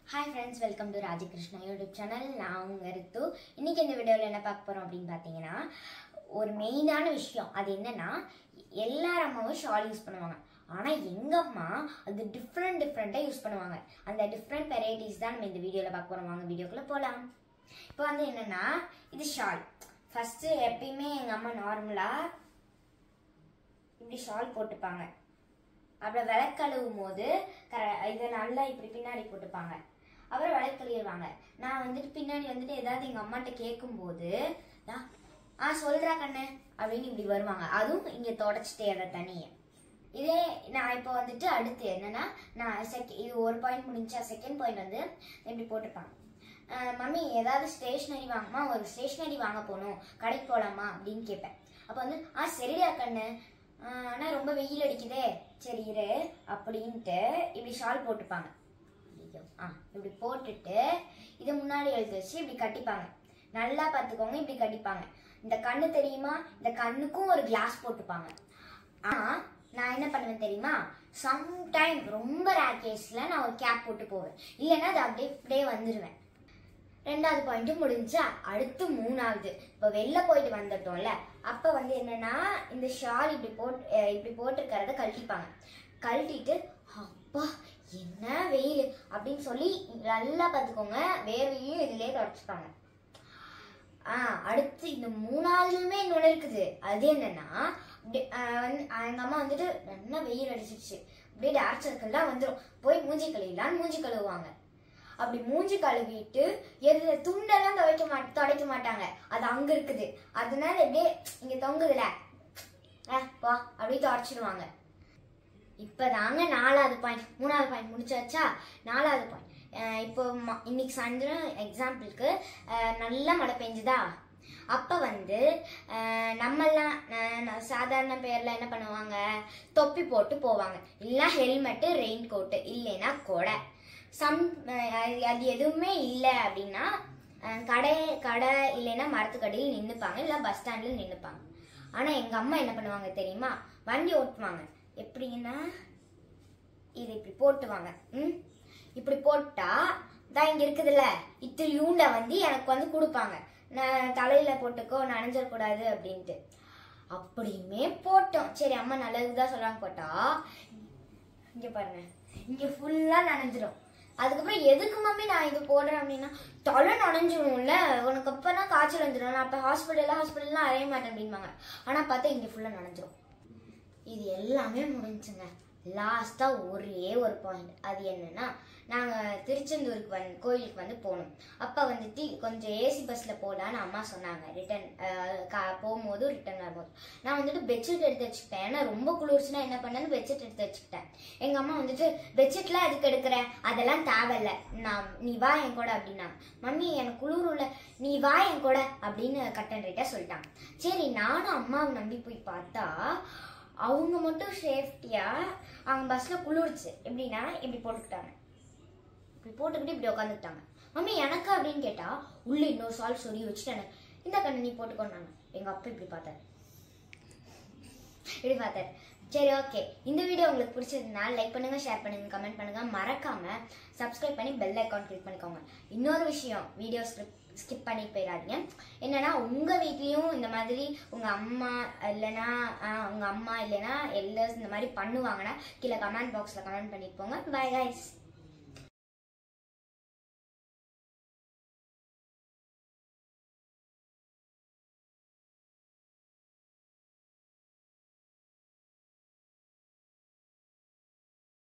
Hi friends, welcome to Rajakrishna YouTube channel. நான் உங்க ரித்து. இன்னைக்கு இந்த வீடியோல என்ன பார்க்க போறோம் அப்படினு பாத்தீங்கன்னா ஒரு மெயினான விஷயம். அது என்னன்னா எல்லார அம்மாவும் ஷால் யூஸ் பண்ணுவாங்க. ஆனா எங்க அம்மா அது டிஃபரண்டா யூஸ் பண்ணுவாங்க. அந்த டிஃபரண்ட் வெரைட்டிஸ் தான் நம்ம இந்த வீடியோல பார்க்க போறோம். வாங்க வீடியோக்குள்ள போலாம். இப்போ வந்து என்னன்னா இது ஷால். ஃபர்ஸ்ட் எப்பவுமே எங்க அம்மா நார்மலா இப்படி ஷால் போட்டுப்பாங்க. அப்புறம் விளக்கு கழுவும் போது இதை நல்லா இப்படி பின்னாடி போட்டுப்பாங்க. அப்புறம் விளக்கு கழுவிடுவாங்க. நான் வந்துட்டு பின்னாடி வந்துட்டு ஏதாவது எங்க அம்மாட்ட கேட்கும்போது சொல்றா கண்ணு அப்படின்னு இப்படி வருவாங்க. அதுவும் இங்க தொடச்சிட்டே அதை தனிய. இதே நான் இப்போ வந்துட்டு அடுத்து என்னன்னா நான் இது ஒரு பாயிண்ட் முடிஞ்சா செகண்ட் பாயிண்ட் வந்து இப்படி போட்டுப்பாங்க. மம்மி ஏதாவது ஸ்டேஷனரி வாங்கம்மா, ஒரு ஸ்டேஷனரி வாங்க போகணும், கடைக்கு போகலாமா அப்படின்னு கேட்பேன். அப்போ வந்து சரிடா கண்ணு, ஆனா ரொம்ப வெயில் அடிக்குதே, சரி இரு அப்படின்ட்டு இப்படி ஷால் போட்டுப்பாங்க. இப்படி போட்டுட்டு இதை முன்னாடி எழுதி வச்சு இப்படி கட்டிப்பாங்க. நல்லா பார்த்துக்கோங்க, இப்படி கட்டிப்பாங்க. இந்த கண்ணு தெரியுமா, இந்த கண்ணுக்கும் ஒரு கிளாஸ் போட்டுப்பாங்க. ஆனா நான் என்ன பண்ணுவேன் தெரியுமா, சம்டைம் ரொம்ப ரேர் கேஸ்ல நான் ஒரு கேப் போட்டு போவேன். இல்லைன்னா அது அப்படியே வந்துடுவேன். ரெண்டாவது பாயிண்ட் முடிஞ்சா அடுத்து மூணாவது. இப்போ வெளில போயிட்டு வந்துட்டோம்ல, அப்ப வந்து என்னன்னா இந்த ஷால் இப்படி போட்டிருக்கிறத கழட்டிப்பாங்க. கழட்டிட்டு அப்பா என்ன வெயில் அப்படின்னு சொல்லி நல்லா பார்த்துக்கோங்க, வேர்வையும் இதுலயே தொடச்சுப்பாங்க. அடுத்து இந்த மூணாவதுமே இன்னொன்று இருக்குது. அது என்னன்னா எங்க அம்மா வந்துட்டு நல்லா வெயில் அடிச்சிருச்சு, அப்படியே டார்க் சர்க்கிள்லாம் வந்துடும், போய் மூஞ்சி கழுவிடலான்னு மூஞ்சி கழுவுவாங்க. அப்படி மூஞ்சி கழுவிட்டு துண்டெல்லாம் துடைக்க மாட்டாங்க, அது அங்க இருக்குது. அதனால அப்படியே இங்க தொங்குதுல வா அப்படியே தொடச்சிடுவாங்க. இப்பதாங்க நாலாவது பாயிண்ட். மூணாவது பாயிண்ட் முடிச்சாச்சா, நாலாவது பாயிண்ட். இப்போ இன்னைக்கு சாயந்தரம் எக்ஸாம்பிளுக்கு நல்லா மழை பெஞ்சுதா, அப்ப வந்து நம்மெல்லாம் சாதாரண பேர்ல என்ன பண்ணுவாங்க, தொப்பி போட்டு போவாங்க, இல்லைன்னா ஹெல்மெட்டு, ரெயின் கோட்டு, இல்லைன்னா கொடை. அது எதுவுமே இல்லை அப்படின்னா கடை இல்லைன்னா மரத்துக்கடையில் நின்றுப்பாங்க, இல்லை பஸ் ஸ்டாண்ட்ல நின்றுப்பாங்க. ஆனா எங்க அம்மா என்ன பண்ணுவாங்க தெரியுமா, வண்டி ஓட்டுவாங்க. எப்படின்னா இது இப்படி போட்டுவாங்க. இப்படி போட்டா தான் இங்க இருக்குதுல்ல, இத்திரியூண்ட வந்து எனக்கு வந்து கொடுப்பாங்க, நான் தலையில போட்டுக்கோ, நனைஞ்சிடக்கூடாது அப்படின்ட்டு. அப்படியுமே போட்டோம், சரி அம்மா நல்லதுதான் சொல்றாங்க, போட்டா இங்க பாருங்க, இங்க ஃபுல்லா நனைஞ்சிடும். அதுக்கப்புறம் எதுக்கு மம்மி நான் இது போடுறேன் அப்படின்னா, தலை நனைஞ்சிடும்ல உனக்கு, அப்பதான் காய்ச்சல் வந்துடும், நான் அப்ப ஹாஸ்பிட்டல்லாம் அறைய மாட்டேன் அப்படின்பாங்க. ஆனா பார்த்தா இங்க ஃபுல்லா நனைஞ்சிடும். இது எல்லாமே முடிஞ்சுங்க. லாஸ்டா ஒரே ஒரு பாயிண்ட். அது என்னன்னா நாங்க திருச்செந்தூருக்கு கோயிலுக்கு வந்து போனோம். அப்ப வந்துட்டு கொஞ்சம் ஏசி பஸ்ல போலான்னு அம்மா சொன்னாங்க. ரிட்டர்ன் போகும்போது ரிட்டர்ன் வரும்போது நான் வந்துட்டு பெட்ஷீட் எடுத்து வச்சுக்கிட்டேன். ஏன்னா ரொம்ப குளிர்ச்சுன்னா என்ன பண்ணேன்னு பெட்ஷீட் எடுத்து வச்சுக்கிட்டேன். எங்க அம்மா வந்துட்டு பெட்ஷீட்லாம் எதுக்கு எடுக்கிற, அதெல்லாம் தேவையில்ல, நீ வா என் கூட அப்படின்னா. மம்மி எனக்கு குளிரும்ல, நீ வா என் கூட அப்படின்னு கட்டன் ரேட்டா சொல்லிட்டாங்க. சரி நானும் அம்மாவை நம்பி போய் பார்த்தா அவங்க மட்டும் சேஃப்டியா அவங்க பஸ்ல குளிர்ச்சு. எப்படின்னா இப்படி போட்டுக்கிட்டாங்க, இப்படி போட்டுக்கிட்டு இப்படி உட்காந்துக்கிட்டாங்க. மம்மி எனக்கு அப்படின்னு கேட்டா உள்ள இன்னொரு சால் சொல்லி வச்சுட்டாங்க, இந்த கண்ணு நீ போட்டுக்கோன்னாங்க. எங்க அப்பா இப்படி பார்த்தாரு. சரி ஓகே, இந்த வீடியோ உங்களுக்கு பிடிச்சதுனால லைக் பண்ணுங்க, ஷேர் பண்ணுங்க, கமெண்ட் பண்ணுங்க, மறக்காம சப்ஸ்கிரைப் பண்ணி பெல் ஐக்கான் கிளிக் பண்ணிக்கோங்க. இன்னொரு விஷயம், வீடியோ ஸ்கிப் பண்ணி போயிடாதீங்க. என்னன்னா உங்க வீட்லயும் இந்த மாதிரி உங்க அம்மா இல்லைன்னா எல்லர்ஸ் இந்த மாதிரி பண்ணுவாங்கன்னா கீழே கமெண்ட் பாக்ஸ்ல கமெண்ட் பண்ணிட்டு போங்க. Bye guys.